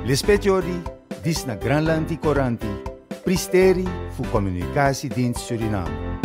Lispetiori, dis na Granlandi Coranti, Pristeri fu Communicatiedienst Suriname.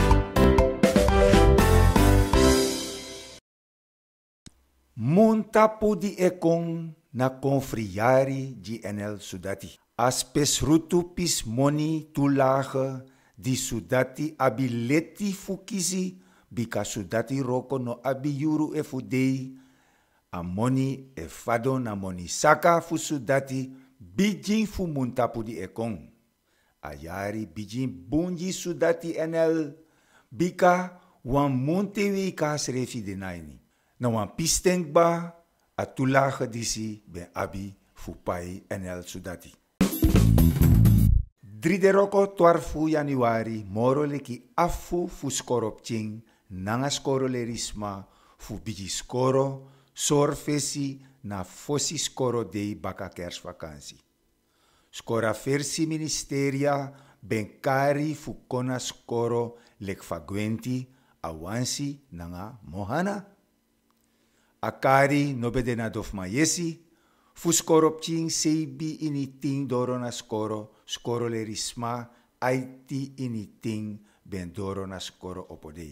Montapu di ekong na konfriari GNL Sudati. Aspes rutu pis moni tulage di Sudati abileti fukisi bika Sudati roko no abiyuru e fudei. Amoni e fado na moni saka fu Sudati bijin fu montapu di ekong. Ayari bijin bunji Sudati NL bika wan montewi kasrefi de naini. Na wan pisteng ba atulage disi ben abi fu pai NL Sudati. 3 de roko 12 Januari moro leki afu fu skoropching nanga skoro lerisma fu biji skoro sorfesi na fosi skoro dei baka kersvakansi. Skora versi ministeria benkari fu kona skoro lek fagwenti awansi nanga mohana. Akari nobedena dof mayesi fu skoropching seibi ini ting doro na skoro lerisma aiti ini ting ben doro na skoro opodei.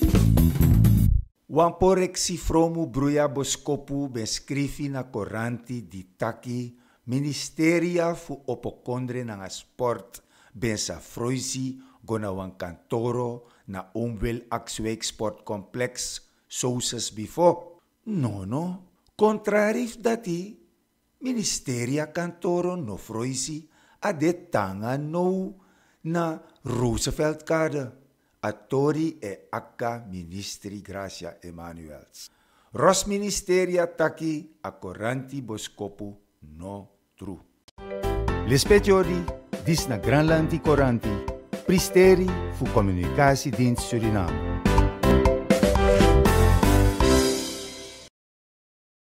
Wan poreksi fromu bruya boskopu ben skrifi na koranti di taki ministeria fu opokondre na sport ben sa froisi gona wan kantoro na Omwel Akswijk Sportcomplex sousas before. No, contrarif dati ministeria kantoro no froisi ade tanga no na Rooseveltkade. Atori e akka ministri Gracia Emmanuels. Ros ministeria taki a koranti boskopu no tru. Lispetiori, dis na Granlandi Coranti, Pristeri fu Communicatiedienst Suriname.